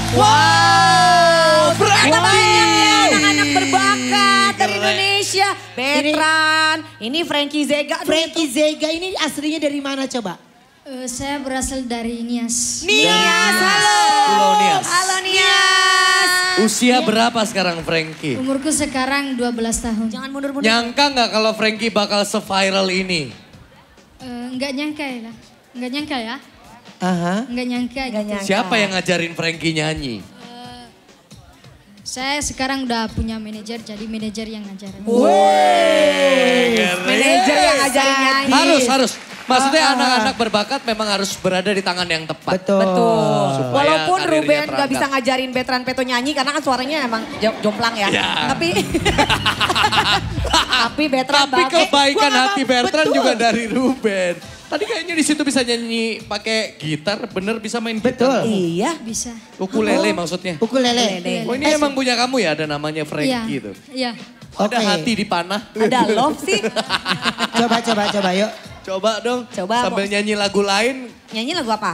Wow, Banyak anak-anak berbakat dari Indonesia. Betran, ini Frankie Zega. Frankie Zega ini aslinya dari mana coba? Saya berasal dari Nias. Nias, halo. Pulau Nias. Halo Nias. Usia berapa sekarang Frankie? Umurku sekarang 12 tahun. Jangan mundur-mundur. Nyangka nggak kalau Frankie bakal se-viral ini? Enggak nyangka ya. Enggak nyangka ya. Aha. Enggak nyangka gitu. Siapa yang ngajarin Frankie nyanyi? Saya sekarang udah punya manajer, jadi manajer yang ngajarin. Manajer yang ngajarin nyanyi. Harus. Maksudnya anak-anak berbakat memang harus berada di tangan yang tepat. Betul. Supaya Walaupun karirnya Ruben gak terangkat. bisa ngajarin Betran Peto nyanyi karena kan suaranya emang jomplang ya. Ya. Tapi Betran Tapi bagus. kebaikan hati Bertrand betul. juga dari Ruben. Tadi kayaknya di situ bisa nyanyi pakai gitar, bener bisa main gitar. Iya. Bisa. Ukulele maksudnya. Ukulele. Oh ini emang punya kamu ya, ada namanya Iya. Frankie itu. Iya. Ada Oke. hati di panah. Ada love sih. Coba yuk. Coba dong, Coba, sambil nyanyi lagu lain. Nyanyi lagu apa?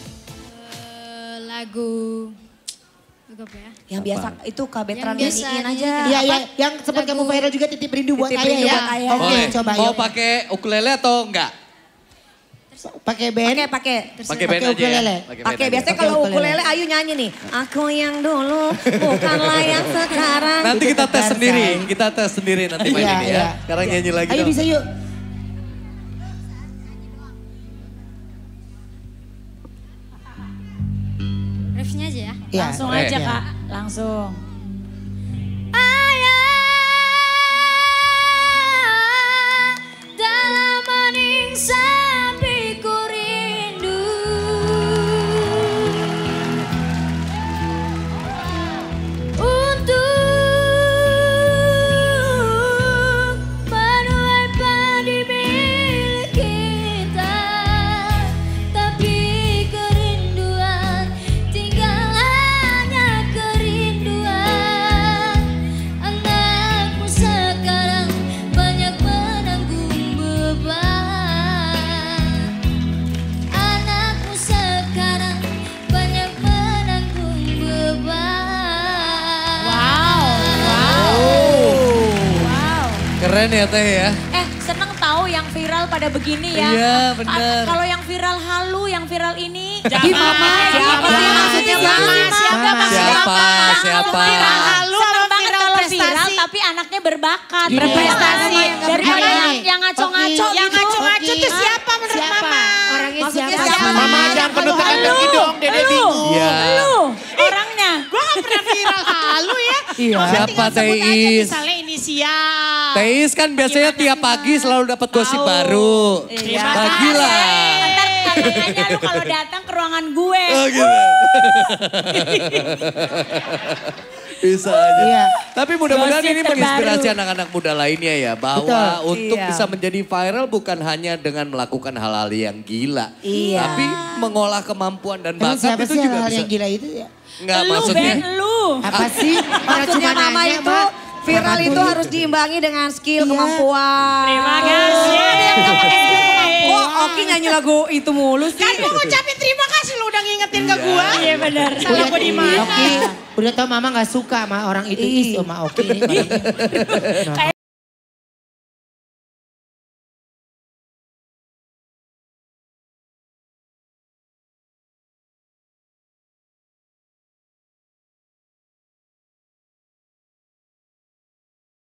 Lagu apa ya? Yang biasa itu Kak Betran Yang biasa nyanyiin aja. nyanyiin. Iya, ya, yang sempat kamu viral juga titip rindu buat Titip ayah rindu ya. buat ayah. Oke, Boleh. coba Mau yuk. pakai ukulele atau enggak? Pakai band. Pakai. Pakai band aja ukulele. ya. Pakai band biasanya aja. kalau Pakai ukulele. ukulele Ayu nyanyi nih. Aku yang dulu bukanlah yang sekarang. Nanti kita tes Tegar, sendiri, say. kita tes sendiri nanti main Iya, ini iya. ya. Sekarang nyanyi lagi Ayo dong. bisa yuk. Refnya aja ya. Iya, Langsung Oke. aja iya. Kak, langsung. Dalam maning sampiku rindu. Untuk menuai padi milik kita. Tapi kerinduan tinggal hanya kerinduan. Anakmu sekarang banyak menanggung beban. Anakmu sekarang banyak menanggung beban. Wow. Keren ya Teh ya. Seneng tahu yang viral pada begini ya. Iya, bener. Kalau yang viral halu, yang viral ini. Mama, siapa sih maksudnya Mama? Mama. Siapa? Halu seneng banget kalau viral tapi anaknya berbakat, Gini, berprestasi. Mama yang Daripada berbakat. yang ngaco-ngaco Oki. gitu. Yang ngaco-ngaco tuh siapa menurut Mama? Orangnya Maksudnya siapa? siapa? Mama jangan penuh teka-teki dong, Dede bingung. Iya. Lu, orangnya. Gue gak pernah viral halu ya. Iya. Siapa Sebut aja Teis? misalnya inisial. Teis kan biasanya tiap pagi selalu dapat gosip Tahu. baru. Terima Bagilah. Ntar katanya lu kalau datang ke ruangan gue. Oh gitu. Bisa aja. Iya. Tapi mudah-mudahan Gosip ini terbaru. menginspirasi anak-anak muda lainnya ya. Bahwa Betul. untuk Iya. bisa menjadi viral bukan hanya dengan melakukan hal-hal yang gila. Iya. Tapi mengolah kemampuan dan Emang bakat siapa itu sih juga hal bisa. yang gila itu ya? Enggak Lu, maksudnya. Ben, lu. Apa sih? Orang Maksudnya cuma Mama nanya, itu Mak. viral Mama itu tuh harus diimbangi dengan skill, Iya. kemampuan. Terima kasih. Ada yang gak pakai skill kemampuan. Kok Oki nyanyi lagu itu mulu sih? Kan gue ngucapin terima kasih lu udah ngingetin ke gue. Iya benar. Salah gue di mana? Oki, udah tau Mama gak suka sama orang itu. Ih, sama Oki ini. orangnya.